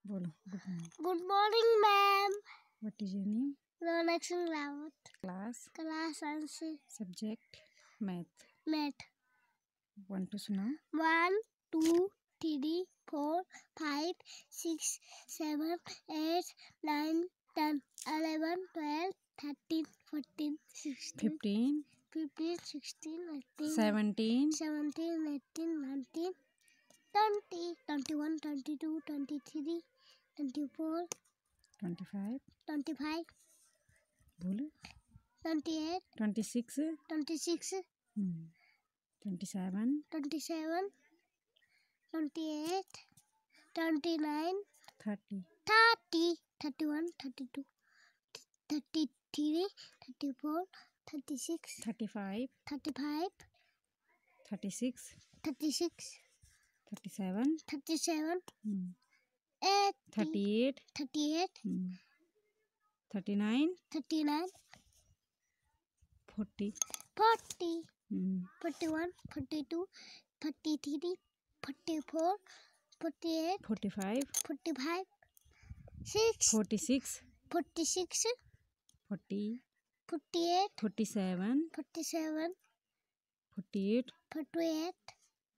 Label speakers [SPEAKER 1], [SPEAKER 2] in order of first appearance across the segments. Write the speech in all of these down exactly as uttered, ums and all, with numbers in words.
[SPEAKER 1] बोलो good morning.
[SPEAKER 2] Good morning, ma'am.
[SPEAKER 1] What is your name?
[SPEAKER 2] Ronaxon Rawat.
[SPEAKER 1] Class
[SPEAKER 2] Class answer.
[SPEAKER 1] Subject math.
[SPEAKER 2] Math.
[SPEAKER 1] One two सुनाओ।
[SPEAKER 2] One, two, three, four, five, six, seven, eight, nine, ten, eleven, twelve, thirteen, fourteen, sixteen,
[SPEAKER 1] fifteen
[SPEAKER 2] fifteen, sixteen, eighteen,
[SPEAKER 1] seventeen
[SPEAKER 2] seventeen, eighteen, nineteen, twenty, twenty-one, twenty-two, twenty-three, twenty-four,
[SPEAKER 1] twenty five
[SPEAKER 2] twenty-five,
[SPEAKER 1] बोलो।
[SPEAKER 2] twenty-eight,
[SPEAKER 1] twenty six
[SPEAKER 2] twenty-six,
[SPEAKER 1] twenty seven
[SPEAKER 2] twenty-seven, twenty-eight, twenty-nine,
[SPEAKER 1] thirty
[SPEAKER 2] thirty, thirty-one, thirty-two, thirty-three, thirty-four, thirty-six,
[SPEAKER 1] thirty five
[SPEAKER 2] thirty-five,
[SPEAKER 1] thirty six
[SPEAKER 2] thirty-six,
[SPEAKER 1] thirty seven
[SPEAKER 2] thirty-seven,
[SPEAKER 1] thirty
[SPEAKER 2] eighty,
[SPEAKER 1] eight
[SPEAKER 2] thirty-eight,
[SPEAKER 1] thirty nine
[SPEAKER 2] thirty-nine,
[SPEAKER 1] forty
[SPEAKER 2] forty, forty-one, forty-two, forty-three, forty-four, forty-eight,
[SPEAKER 1] forty five
[SPEAKER 2] forty-five, six,
[SPEAKER 1] forty six
[SPEAKER 2] forty-six,
[SPEAKER 1] forty
[SPEAKER 2] forty-eight,
[SPEAKER 1] forty seven
[SPEAKER 2] forty-seven,
[SPEAKER 1] forty eight
[SPEAKER 2] forty-eight,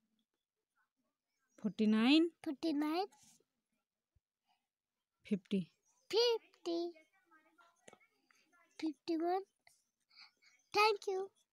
[SPEAKER 1] forty nine
[SPEAKER 2] forty-nine,
[SPEAKER 1] fifty
[SPEAKER 2] fifty, fifty-one. Thank you.